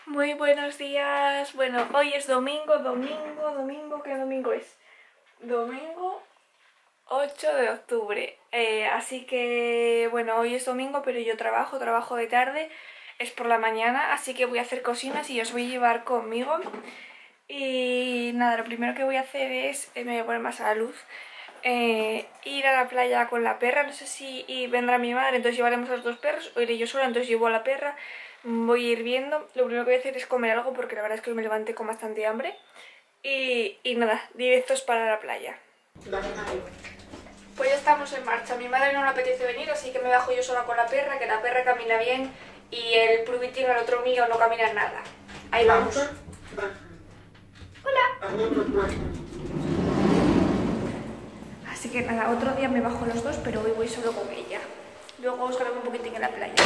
Muy buenos días. Bueno, hoy es domingo, ¿qué domingo es? Domingo 8 de octubre. Así que, bueno, hoy es domingo, pero yo trabajo de tarde, es por la mañana, así que voy a hacer cocinas y os voy a llevar conmigo. Y nada, lo primero que voy a hacer es, me voy a poner más a la luz, ir a la playa con la perra. No sé si vendrá mi madre, entonces llevaremos a los dos perros, o iré yo sola, entonces llevo a la perra. Voy a ir viendo. Lo primero que voy a hacer es comer algo porque la verdad es que hoy me levanté con bastante hambre. Y nada, directos para la playa. Pues ya estamos en marcha. A mi madre no le apetece venir, así que me bajo yo sola con la perra, que la perra camina bien y el Prubitín, el otro mío, no camina nada. Ahí vamos. Hola. Así que nada, otro día me bajo los dos, pero hoy voy solo con ella. Luego os grabo un poquitín en la playa.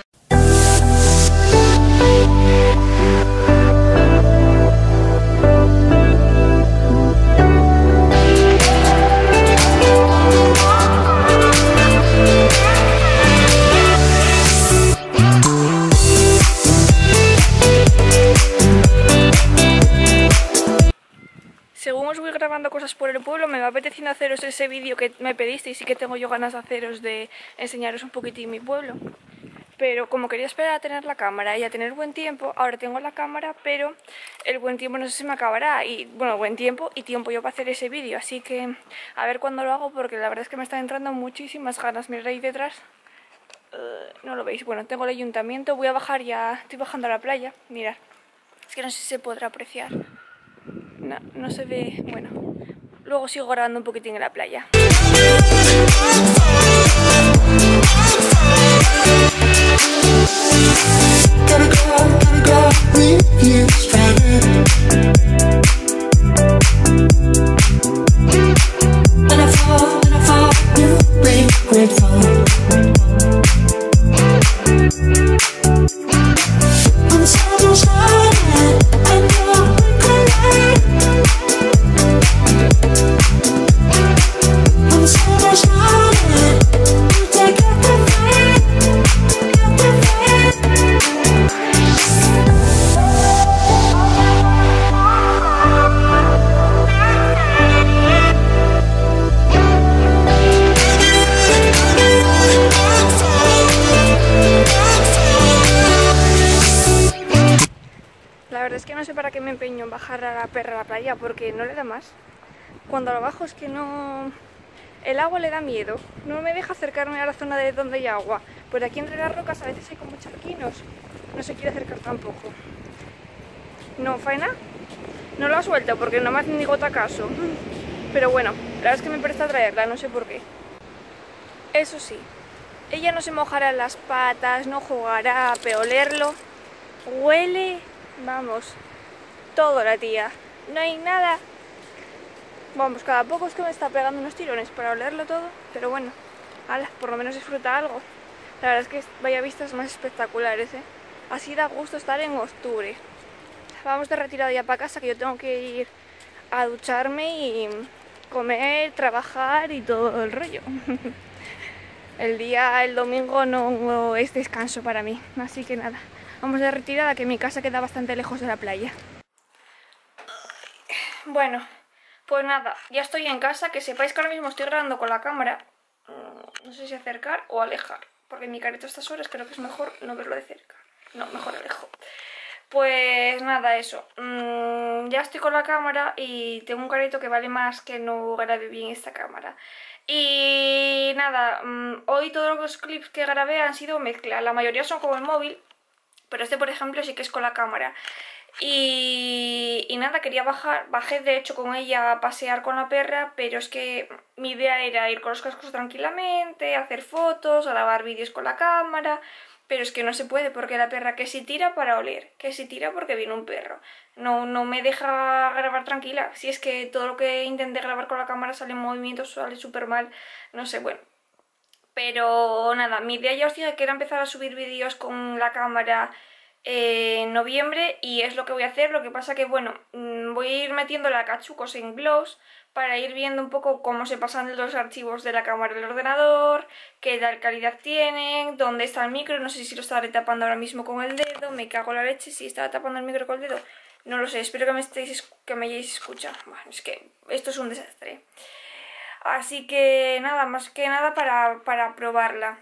Según os voy grabando cosas por el pueblo, me va apeteciendo haceros ese vídeo que me pedisteis y que tengo yo ganas de haceros, de enseñaros un poquitín mi pueblo. Pero como quería esperar a tener la cámara y a tener buen tiempo, ahora tengo la cámara, pero el buen tiempo no sé si me acabará. Y bueno, buen tiempo y tiempo yo para hacer ese vídeo. Así que a ver cuándo lo hago, porque la verdad es que me están entrando muchísimas ganas. Mirad ahí detrás. No lo veis. Bueno, tengo el ayuntamiento. Voy a bajar ya. Estoy bajando a la playa. Mirad. Es que no sé si se podrá apreciar. No, no se ve. Bueno, luego sigo grabando un poquitín en la playa. La verdad es que no sé para qué me empeño en bajar a la perra a la playa, porque no le da más. Cuando lo bajo es que no... El agua le da miedo, no me deja acercarme a la zona de donde hay agua. Por aquí entre las rocas a veces hay como charquinos, no se quiere acercar tampoco. ¿No, Faina? No lo ha suelto porque no me hace ni gota caso. Pero bueno, la verdad es que me presta traerla, no sé por qué. Eso sí, ella no se mojará en las patas, no jugará, pero olerlo, huele... Vamos, todo la tía, no hay nada. Vamos, cada poco es que me está pegando unos tirones para olerlo todo, pero bueno, ala, por lo menos disfruta algo. La verdad es que vaya vistas más espectaculares, ¿eh? Así da gusto estar en octubre. Vamos de retirada ya para casa, que yo tengo que ir a ducharme y comer, trabajar y todo el rollo. El domingo no es descanso para mí, así que nada. Vamos de retirada, que mi casa queda bastante lejos de la playa. Bueno, pues nada, ya estoy en casa. Que sepáis que ahora mismo estoy grabando con la cámara. No sé si acercar o alejar, porque mi careta a estas horas creo que es mejor no verlo de cerca. No, mejor alejo. Pues nada, eso. Ya estoy con la cámara y tengo un careto que vale más que no grabe bien esta cámara. Y nada, hoy todos los clips que grabé han sido mezcla. La mayoría son con el móvil, pero este por ejemplo sí que es con la cámara. Y nada, quería bajar, bajé de hecho con ella a pasear con la perra, pero es que mi idea era ir con los cascos tranquilamente, hacer fotos, grabar vídeos con la cámara, pero es que no se puede porque la perra que si tira para oler, que si tira porque viene un perro, no me deja grabar tranquila. Si es que todo lo que intenté grabar con la cámara sale en movimiento, sale súper mal, no sé, bueno. Pero nada, mi idea ya os dije que era empezar a subir vídeos con la cámara en noviembre y es lo que voy a hacer. Lo que pasa que bueno, voy a ir metiéndole a cachucos en vlogs para ir viendo un poco cómo se pasan los archivos de la cámara del ordenador, qué tal calidad tienen, dónde está el micro, no sé si lo estaré tapando ahora mismo con el dedo, me cago en la leche si estaba tapando el micro con el dedo, no lo sé, espero que me hayáis escuchado. Bueno, es que esto es un desastre. Así que nada, más que nada para probarla.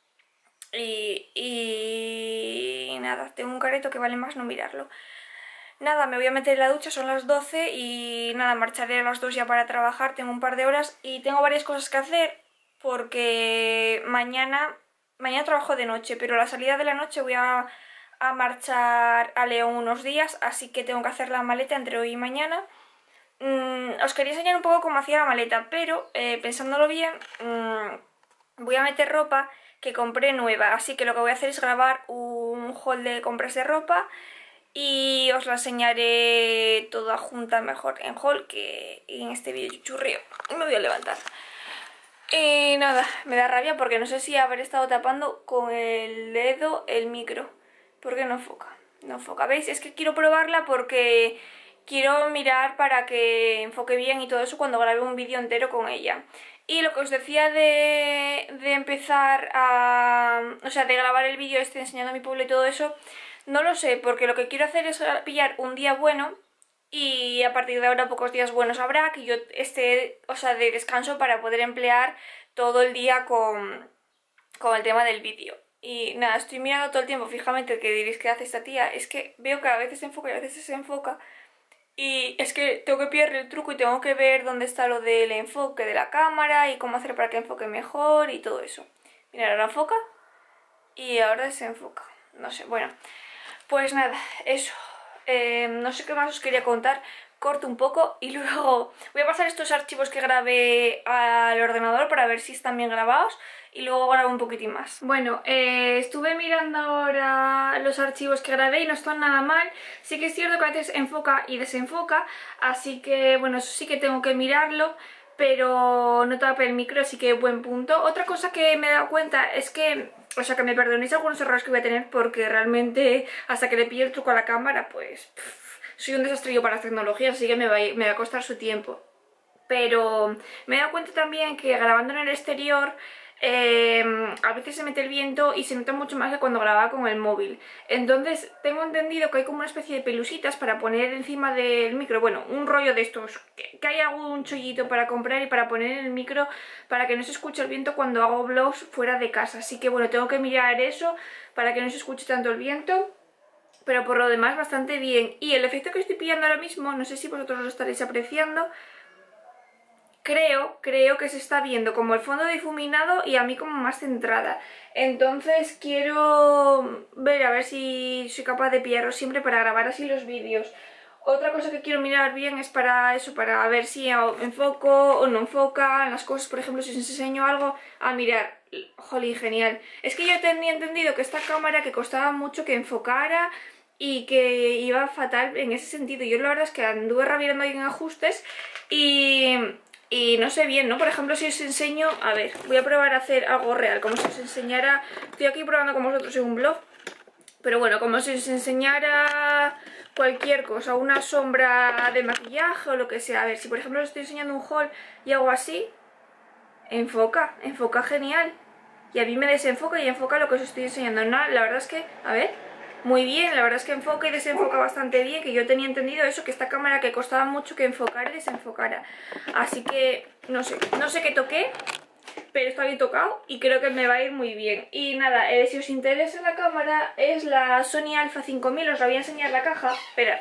Y nada, tengo un careto que vale más no mirarlo. Nada, me voy a meter en la ducha, son las 12 y nada, marcharé a las 2 ya para trabajar, tengo un par de horas y tengo varias cosas que hacer porque mañana trabajo de noche, pero a la salida de la noche voy a marchar a León unos días, así que tengo que hacer la maleta entre hoy y mañana. Os quería enseñar un poco cómo hacía la maleta, pero pensándolo bien, voy a meter ropa que compré nueva, así que lo que voy a hacer es grabar un haul de compras de ropa y os la enseñaré toda junta mejor en haul que en este vídeo churrío. Y me voy a levantar. Y nada, me da rabia porque no sé si haber estado tapando con el dedo el micro, porque no enfoca, no enfoca. ¿Veis? Es que quiero probarla porque quiero mirar para que enfoque bien y todo eso cuando grabe un vídeo entero con ella. Y lo que os decía de empezar a... o sea, de grabar el vídeo este enseñando mi pueblo y todo eso, no lo sé, porque lo que quiero hacer es pillar un día bueno y a partir de ahora pocos días buenos habrá, que yo esté, o sea, de descanso para poder emplear todo el día con el tema del vídeo. Y nada, estoy mirando todo el tiempo fijamente que diréis que hace esta tía, es que veo que a veces se enfoca y a veces se desenfoca. Y es que tengo que pillarle el truco y tengo que ver dónde está lo del enfoque de la cámara y cómo hacer para que enfoque mejor y todo eso. Mira, ahora enfoca y ahora desenfoca. No sé, bueno, pues nada, eso. No sé qué más os quería contar. Corto un poco y luego voy a pasar estos archivos que grabé al ordenador para ver si están bien grabados y luego grabo un poquitín más. Bueno, estuve mirando ahora los archivos que grabé y no están nada mal. Sí que es cierto que a veces enfoca y desenfoca, así que bueno, eso sí que tengo que mirarlo, pero no tape el micro, así que buen punto. Otra cosa que me he dado cuenta es que, o sea, que me perdonéis algunos errores que voy a tener porque realmente hasta que le pille el truco a la cámara, pues soy un desastre yo para las tecnologías, así que me va a costar su tiempo. Pero me he dado cuenta también que grabando en el exterior a veces se mete el viento y se nota mucho más que cuando grababa con el móvil. Entonces tengo entendido que hay como una especie de pelusitas para poner encima del micro, bueno, un rollo de estos, que hay algún chollito para comprar y para poner en el micro para que no se escuche el viento cuando hago vlogs fuera de casa. Así que bueno, tengo que mirar eso para que no se escuche tanto el viento. Pero por lo demás bastante bien. Y el efecto que estoy pillando ahora mismo, no sé si vosotros lo estaréis apreciando, creo que se está viendo como el fondo difuminado y a mí como más centrada. Entonces quiero ver a ver si soy capaz de pillarlo siempre para grabar así los vídeos. Otra cosa que quiero mirar bien es para eso, para ver si enfoco o no enfoca las cosas. Por ejemplo, si os enseño algo, a mirar, jolín, genial. Es que yo tenía entendido que esta cámara que costaba mucho que enfocara y que iba fatal en ese sentido. Yo la verdad es que anduve rabiando ahí en ajustes y no sé bien, ¿no? Por ejemplo, si os enseño, a ver, voy a probar a hacer algo real, como si os enseñara, estoy aquí probando con vosotros en un blog, pero bueno, como si os enseñara cualquier cosa, una sombra de maquillaje o lo que sea. A ver, si por ejemplo os estoy enseñando un haul y hago así, enfoca genial. Y a mí me desenfoca y enfoca lo que os estoy enseñando. No, la verdad es que, a ver, muy bien, la verdad es que enfoca y desenfoca bastante bien, que yo tenía entendido eso, que esta cámara que costaba mucho que enfocara y desenfocara. Así que, no sé qué toqué, pero está bien tocado y creo que me va a ir muy bien. Y nada, si os interesa la cámara, es la Sony Alpha 5000, os la voy a enseñar la caja. Esperad.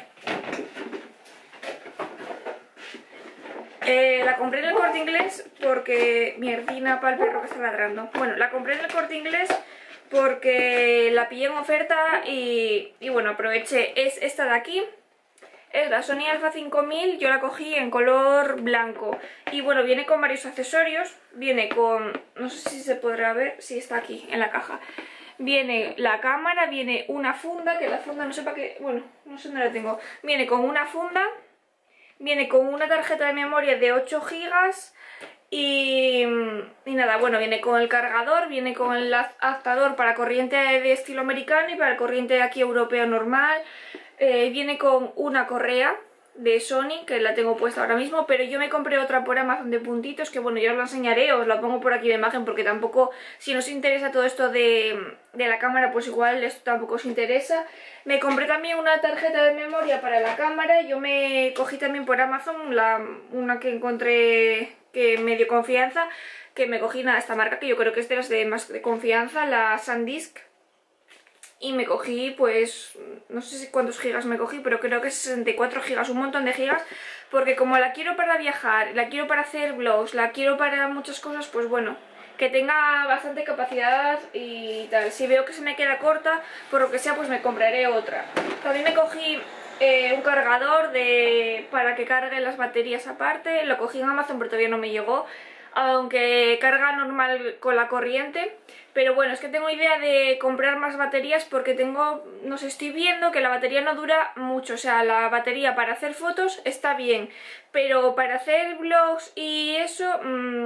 La compré en el Corte Inglés porque... mierdina para el perro que está ladrando. Bueno, la compré en el Corte Inglés porque la pillé en oferta y bueno, aproveché. Es esta de aquí, es la Sony Alpha 5000, yo la cogí en color blanco. Y bueno, viene con varios accesorios, viene con... no sé si se podrá ver, si está aquí en la caja. Viene la cámara, viene una funda, que la funda no sé para qué... bueno, no sé dónde la tengo. Viene con una funda, viene con una tarjeta de memoria de 8 gigas. Y nada, bueno, viene con el cargador, viene con el adaptador para corriente de estilo americano y para el corriente de aquí europeo normal. Viene con una correa de Sony, que la tengo puesta ahora mismo, pero yo me compré otra por Amazon de puntitos, que bueno, ya os la enseñaré, os la pongo por aquí la imagen, porque tampoco, si no os interesa todo esto de la cámara, pues igual esto tampoco os interesa. Me compré también una tarjeta de memoria para la cámara, yo me cogí también por Amazon una que encontré que me dio confianza, que me cogí esta marca, que yo creo que es de las de más de confianza, la SanDisk. Y me cogí, pues, no sé si cuántos gigas me cogí, pero creo que 64 gigas, un montón de gigas, porque como la quiero para viajar, la quiero para hacer vlogs, la quiero para muchas cosas, pues bueno, que tenga bastante capacidad y tal. Si veo que se me queda corta, por lo que sea, pues me compraré otra. También me cogí un cargador para que cargue las baterías aparte, lo cogí en Amazon pero todavía no me llegó, aunque carga normal con la corriente. Pero bueno, es que tengo idea de comprar más baterías porque no sé, estoy viendo que la batería no dura mucho. O sea, la batería para hacer fotos está bien, pero para hacer vlogs y eso,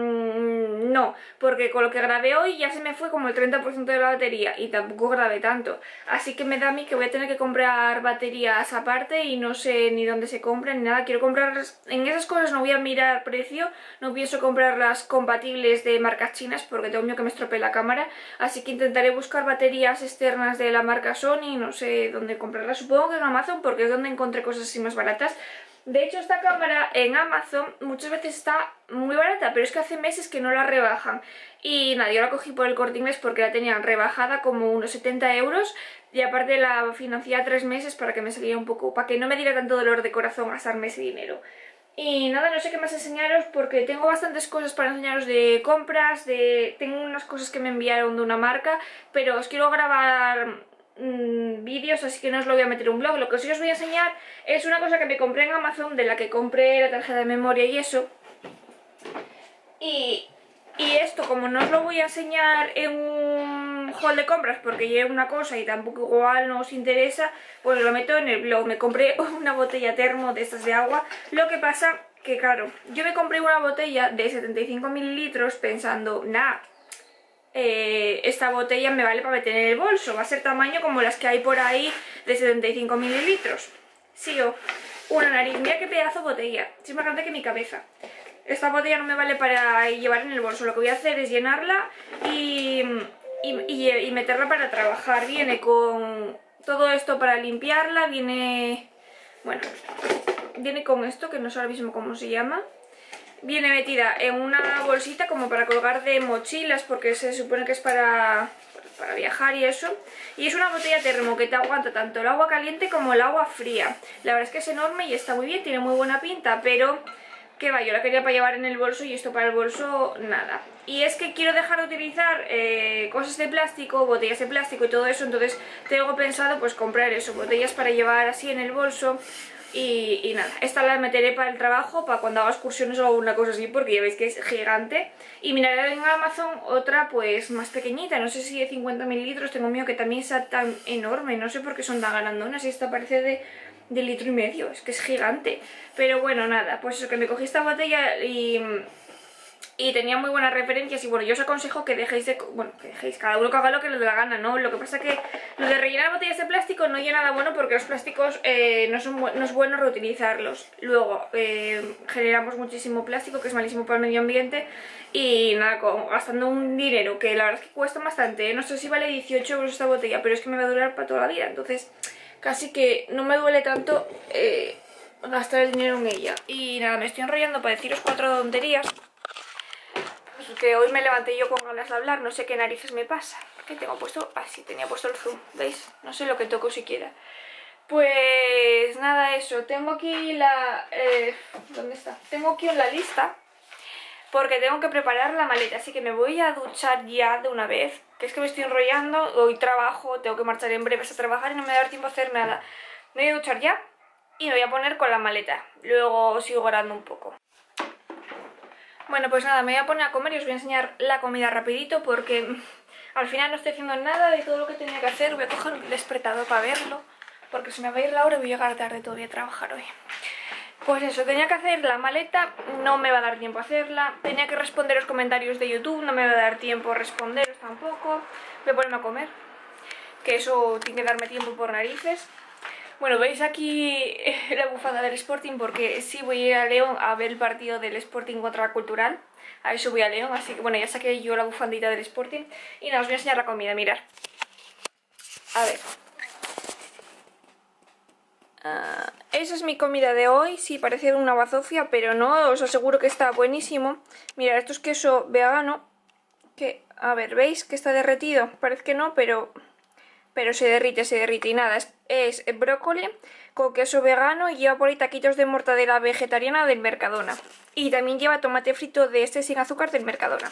no. Porque con lo que grabé hoy ya se me fue como el 30% de la batería y tampoco grabé tanto. Así que me da a mí que voy a tener que comprar baterías aparte y no sé ni dónde se compran ni nada. Quiero comprarlas, en esas cosas no voy a mirar precio, no pienso comprarlas compatibles de marcas chinas porque tengo miedo que me estropee la cámara. Así que intentaré buscar baterías externas de la marca Sony, no sé dónde comprarlas, supongo que en Amazon porque es donde encontré cosas así más baratas. De hecho, esta cámara en Amazon muchas veces está muy barata, pero es que hace meses que no la rebajan. Y nada, yo la cogí por el Corte Inglés porque la tenían rebajada como unos 70 euros y aparte la financié a 3 meses para que me saliera un poco, para que no me diera tanto dolor de corazón gastarme ese dinero. Y nada, no sé qué más enseñaros porque tengo bastantes cosas para enseñaros de compras, tengo unas cosas que me enviaron de una marca, pero os quiero grabar vídeos, así que no os lo voy a meter en un blog. Lo que sí os voy a enseñar es una cosa que me compré en Amazon, de la que compré la tarjeta de memoria y eso. Y esto, como no os lo voy a enseñar en un haul de compras porque llevo una cosa y tampoco igual no os interesa, pues lo meto en el blog. Me compré una botella termo de estas de agua. Lo que pasa que, claro, yo me compré una botella de 75 mililitros pensando, nada, esta botella me vale para meter en el bolso, va a ser tamaño como las que hay por ahí de 75 mililitros. Sí, una nariz, mira qué pedazo de botella, es más grande que mi cabeza. Esta botella no me vale para llevar en el bolso, lo que voy a hacer es llenarla y meterla para trabajar. Viene con todo esto para limpiarla, viene con esto, que no sé ahora mismo cómo se llama. Viene metida en una bolsita como para colgar de mochilas, porque se supone que es para viajar y eso. Y es una botella termo que te aguanta tanto el agua caliente como el agua fría. La verdad es que es enorme y está muy bien, tiene muy buena pinta, pero que va, yo la quería para llevar en el bolso y esto para el bolso nada. Y es que quiero dejar de utilizar cosas de plástico, botellas de plástico y todo eso, entonces tengo pensado pues comprar eso, botellas para llevar así en el bolso. Y nada, esta la meteré para el trabajo, para cuando haga excursiones o alguna cosa así, porque ya veis que es gigante. Y miraré en Amazon otra pues más pequeñita, no sé si de 50 mililitros, tengo miedo que también sea tan enorme, no sé por qué son tan grandonas, y esta parece de litro y medio, es que es gigante. Pero bueno, nada, pues eso, que me cogí esta botella y tenía muy buenas referencias y bueno, yo os aconsejo que dejéis cada uno que haga lo que le dé la gana, ¿no? Lo que pasa que lo de rellenar botellas de plástico no lleva nada bueno porque los plásticos no es bueno reutilizarlos. Luego generamos muchísimo plástico que es malísimo para el medio ambiente y nada, gastando un dinero que la verdad es que cuesta bastante, ¿eh? No sé si vale 18 euros esta botella, pero es que me va a durar para toda la vida, entonces casi que no me duele tanto gastar el dinero en ella. Y nada, me estoy enrollando para deciros 4 tonterías. Que hoy me levanté yo con ganas de hablar, no sé qué narices me pasa. ¿Qué tengo puesto? Ah, sí, tenía puesto el zoom, ¿veis? No sé lo que toco siquiera. Pues nada, eso. Tengo aquí ¿dónde está? Tengo aquí la lista porque tengo que preparar la maleta, así que me voy a duchar ya de una vez. Que es que me estoy enrollando, hoy trabajo, tengo que marchar en breves a trabajar y no me va a dar tiempo a hacer nada. Me voy a duchar ya y me voy a poner con la maleta. Luego sigo grabando un poco. Bueno, pues nada, me voy a poner a comer y os voy a enseñar la comida rapidito porque al final no estoy haciendo nada de todo lo que tenía que hacer. Voy a coger un despertador para verlo porque se me va a ir la hora y voy a llegar tarde todavía a trabajar hoy. Pues eso, tenía que hacer la maleta, no me va a dar tiempo a hacerla. Tenía que responder los comentarios de YouTube, no me va a dar tiempo a responderos tampoco. Voy a ponerme a comer, que eso tiene que darme tiempo por narices. Bueno, veis aquí la bufanda del Sporting porque sí voy a ir a León a ver el partido del Sporting contra la Cultural. A eso voy a León, así que bueno, ya saqué yo la bufandita del Sporting. Y nada, os voy a enseñar la comida, mirad. A ver. Esa es mi comida de hoy. Sí, parece una bazofia, pero no, os aseguro que está buenísimo. Mirad, esto es queso vegano. Que, a ver, ¿veis que está derretido? Parece que no, pero se derrite y nada, es brócoli con queso vegano y lleva por ahí taquitos de mortadela vegetariana del Mercadona. Y también lleva tomate frito de este sin azúcar del Mercadona.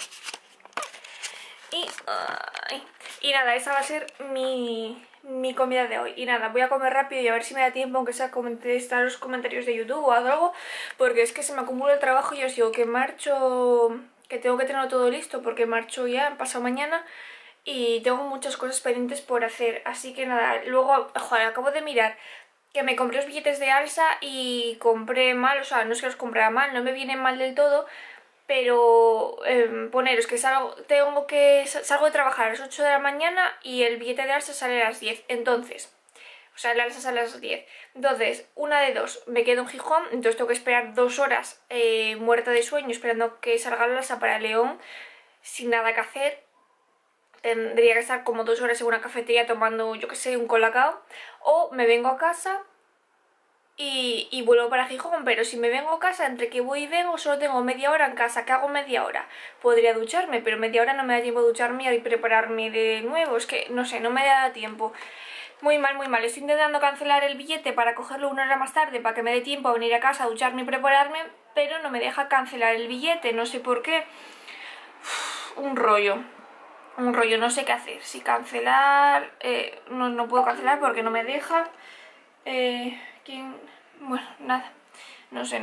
Y nada, esa va a ser mi comida de hoy. Y nada, voy a comer rápido y a ver si me da tiempo, aunque sea contestar los comentarios de YouTube o algo, porque es que se me acumula el trabajo y os digo que marcho, que tengo que tenerlo todo listo porque marcho ya pasado mañana. Y tengo muchas cosas pendientes por hacer, así que nada, luego, joder, acabo de mirar que me compré los billetes de Alsa y compré mal, o sea, no es que los compré mal, no me vienen mal del todo, pero poneros que salgo de trabajar a las 8 de la mañana y el billete de Alsa sale a las 10, entonces, o sea, el Alsa sale a las 10, entonces, una de dos, me quedo en Gijón, entonces tengo que esperar 2 horas muerta de sueño esperando que salga el Alsa para León, sin nada que hacer. Tendría que estar como 2 horas en una cafetería tomando, yo que sé, un colacao. O me vengo a casa y vuelvo para Gijón. Pero si me vengo a casa, entre que voy y vengo, solo tengo media hora en casa. ¿Qué hago media hora? Podría ducharme, pero media hora no me da tiempo de ducharme y prepararme de nuevo. Es que, no sé, no me da tiempo. Muy mal, muy mal. Estoy intentando cancelar el billete para cogerlo 1 hora más tarde, para que me dé tiempo a venir a casa, a ducharme y prepararme. Pero no me deja cancelar el billete, no sé por qué. Un rollo, no sé qué hacer, si cancelar, no puedo cancelar porque no me deja, bueno, nada, no sé,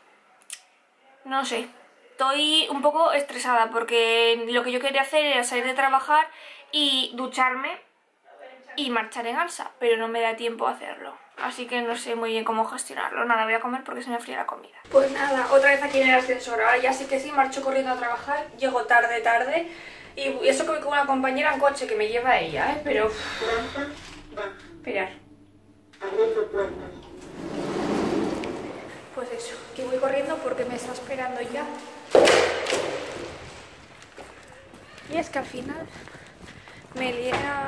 estoy un poco estresada porque lo que yo quería hacer era salir de trabajar y ducharme y marchar en Alsa, pero no me da tiempo a hacerlo, así que no sé muy bien cómo gestionarlo. Nada, voy a comer porque se me enfría la comida. Pues nada, otra vez aquí en el ascensor, ahora ya sí que sí, marcho corriendo a trabajar, llego tarde. Y eso que voy con una compañera en coche que me lleva ella, pero... Esperar. Pues eso, que voy corriendo porque me está esperando ya. Y es que al final me lié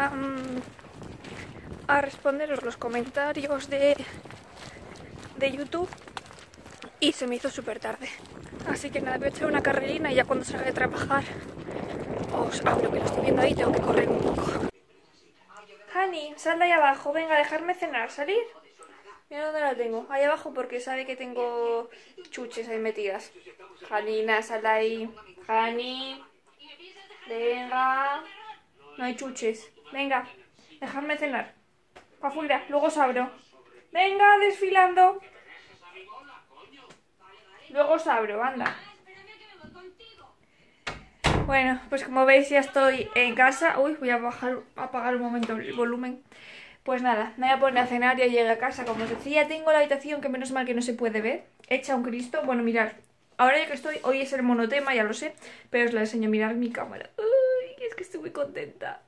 a responderos los comentarios de YouTube y se me hizo súper tarde. Así que nada, voy a echar una carrerina y ya cuando salga de trabajar os hablo, que lo estoy viendo ahí, tengo que correr un poco. Hani, sal de ahí abajo, venga, dejarme cenar, ¿salir? Mira dónde la tengo, ahí abajo porque sabe que tengo chuches ahí metidas. Hanina, sal de ahí. Hani, venga. No hay chuches, venga, dejarme cenar. Pa' afuera, luego os abro. Venga, desfilando. Luego os abro, anda. Bueno, pues como veis ya estoy en casa. Uy, voy a apagar un momento el volumen. Pues nada, me voy a poner a cenar, ya llegué a casa. Como os decía, tengo la habitación que menos mal que no se puede ver, hecha un Cristo. Bueno, mirad, ahora ya que estoy, hoy es el monotema, ya lo sé, pero os la enseño, mirad mi cámara. Uy, es que estoy muy contenta.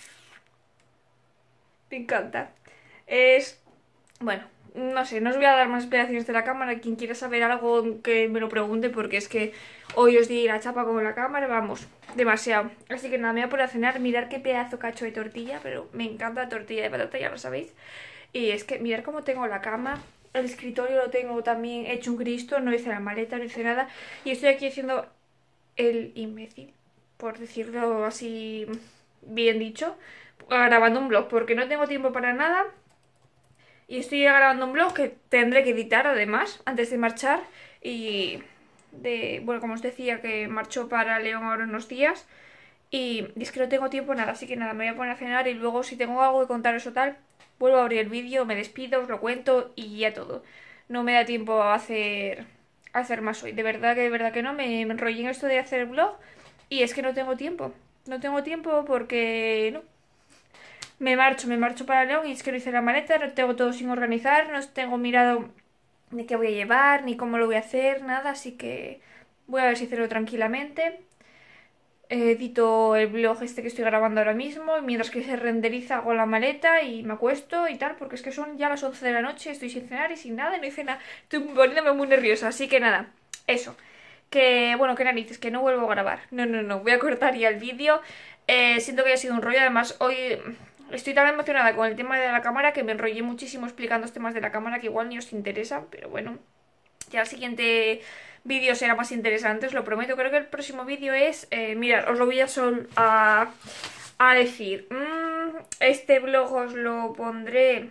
Me encanta. Bueno, no sé, no os voy a dar más explicaciones de la cámara. Quien quiera saber algo que me lo pregunte, porque es que hoy os di la chapa con la cámara, vamos, demasiado. Así que nada, me voy a poner a cenar, mirar qué pedazo cacho de tortilla, pero me encanta la tortilla de patata, ya lo sabéis. Y es que mirar cómo tengo la cama, el escritorio lo tengo también hecho un Cristo, no hice la maleta, no hice nada. Y estoy aquí haciendo el imbécil, por decirlo así bien dicho, grabando un vlog, porque no tengo tiempo para nada. Y estoy grabando un vlog que tendré que editar además, antes de marchar. Y bueno, como os decía, que marcho para León ahora unos días. Y es que no tengo tiempo nada, así que nada, me voy a poner a cenar y luego si tengo algo que contaros o tal, vuelvo a abrir el vídeo, me despido, os lo cuento y ya todo. No me da tiempo a hacer más hoy, de verdad que no, me enrollé en esto de hacer el vlog y es que no tengo tiempo. No tengo tiempo porque no. Me marcho para León y es que no hice la maleta, no tengo todo sin organizar, no tengo mirado ni qué voy a llevar, ni cómo lo voy a hacer, nada, así que voy a ver si hacerlo tranquilamente. edito el vlog este que estoy grabando ahora mismo, y mientras que se renderiza hago la maleta y me acuesto y tal, porque es que son ya las 11 de la noche, estoy sin cenar y sin nada y no hice nada, estoy poniéndome muy nerviosa, así que nada, eso. Que, bueno, qué narices, que no vuelvo a grabar. No, voy a cortar ya el vídeo. Siento que haya sido un rollo, además hoy estoy tan emocionada con el tema de la cámara que me enrollé muchísimo explicando los temas de la cámara que igual ni os interesan, pero bueno, ya el siguiente vídeo será más interesante, os lo prometo. Creo que el próximo vídeo es, mirad, os lo voy a decir. Este vlog os lo pondré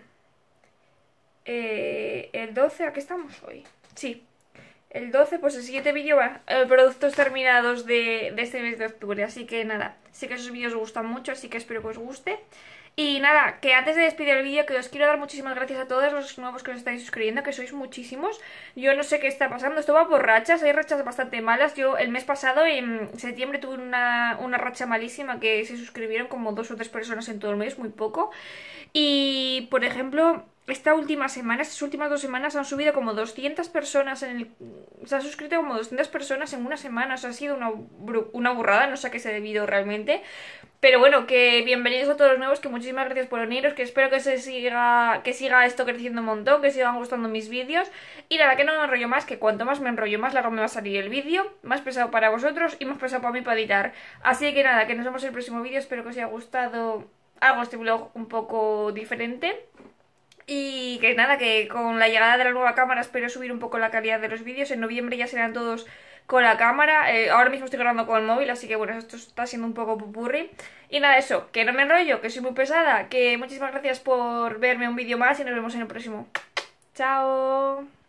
el 12, ¿a qué estamos hoy? Sí, el 12, pues el siguiente vídeo va productos terminados de este mes de octubre. Así que nada, sé que esos vídeos os gustan mucho, así que espero que os guste. Y nada, que antes de despedir el vídeo, que os quiero dar muchísimas gracias a todos los nuevos que os estáis suscribiendo, que sois muchísimos. Yo no sé qué está pasando, esto va por rachas, hay rachas bastante malas. Yo el mes pasado, en septiembre, tuve una racha malísima, que se suscribieron como 2 o 3 personas en todo el mes, muy poco. Y, por ejemplo, esta última semana, estas últimas 2 semanas han subido como 200 personas se han suscrito como 200 personas en una semana. O sea, ha sido una burrada, no sé a qué se ha debido realmente. Pero bueno, que bienvenidos a todos los nuevos, que muchísimas gracias por uniros, que espero que siga esto creciendo un montón, que sigan gustando mis vídeos. Y nada, que no me enrollo más, que cuanto más me enrollo, más largo me va a salir el vídeo, más pesado para vosotros y más pesado para mí para editar. Así que nada, que nos vemos en el próximo vídeo, espero que os haya gustado algo este vlog un poco diferente. Y que nada, que con la llegada de la nueva cámara espero subir un poco la calidad de los vídeos. En noviembre ya serán todos con la cámara. Ahora mismo estoy grabando con el móvil, así que bueno, esto está siendo un poco pupurri. Y nada, eso, que no me enrollo, que soy muy pesada, que muchísimas gracias por verme un vídeo más y nos vemos en el próximo. ¡Chao!